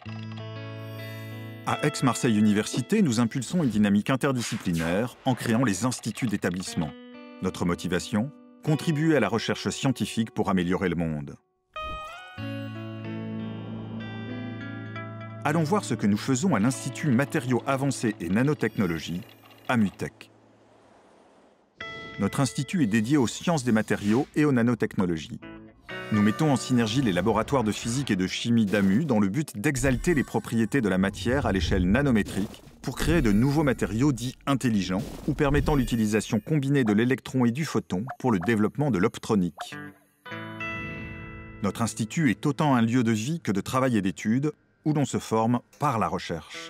À Aix-Marseille Université, nous impulsons une dynamique interdisciplinaire en créant les instituts d'établissement. Notre motivation ? Contribuer à la recherche scientifique pour améliorer le monde. Allons voir ce que nous faisons à l'Institut Matériaux Avancés et Nanotechnologie, à MUTEC. Notre institut est dédié aux sciences des matériaux et aux nanotechnologies. Nous mettons en synergie les laboratoires de physique et de chimie d'AMU dans le but d'exalter les propriétés de la matière à l'échelle nanométrique pour créer de nouveaux matériaux dits intelligents ou permettant l'utilisation combinée de l'électron et du photon pour le développement de l'optronique. Notre institut est autant un lieu de vie que de travail et d'études où l'on se forme par la recherche.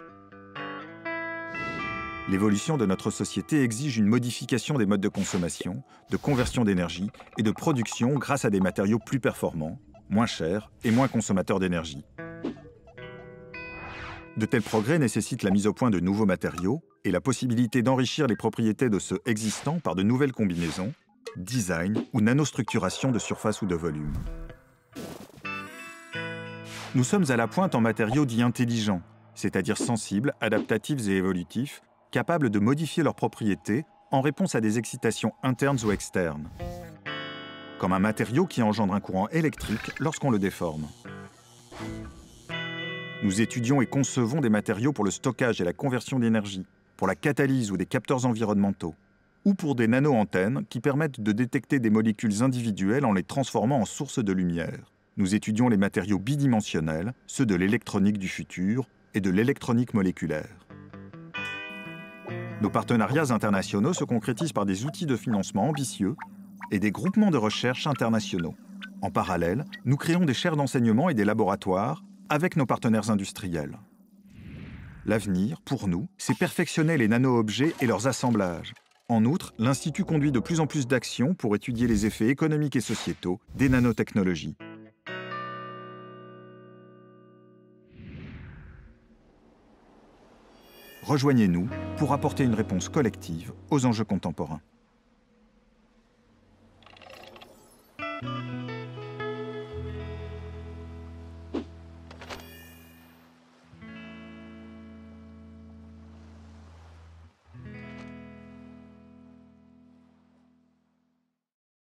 L'évolution de notre société exige une modification des modes de consommation, de conversion d'énergie et de production grâce à des matériaux plus performants, moins chers et moins consommateurs d'énergie. De tels progrès nécessitent la mise au point de nouveaux matériaux et la possibilité d'enrichir les propriétés de ceux existants par de nouvelles combinaisons, design ou nanostructuration de surface ou de volume. Nous sommes à la pointe en matériaux dits intelligents, c'est-à-dire sensibles, adaptatifs et évolutifs, capables de modifier leurs propriétés en réponse à des excitations internes ou externes, comme un matériau qui engendre un courant électrique lorsqu'on le déforme. Nous étudions et concevons des matériaux pour le stockage et la conversion d'énergie, pour la catalyse ou des capteurs environnementaux, ou pour des nano-antennes qui permettent de détecter des molécules individuelles en les transformant en sources de lumière. Nous étudions les matériaux bidimensionnels, ceux de l'électronique du futur et de l'électronique moléculaire. Nos partenariats internationaux se concrétisent par des outils de financement ambitieux et des groupements de recherche internationaux. En parallèle, nous créons des chaires d'enseignement et des laboratoires avec nos partenaires industriels. L'avenir, pour nous, c'est perfectionner les nano-objets et leurs assemblages. En outre, l'Institut conduit de plus en plus d'actions pour étudier les effets économiques et sociétaux des nanotechnologies. Rejoignez-nous pour apporter une réponse collective aux enjeux contemporains.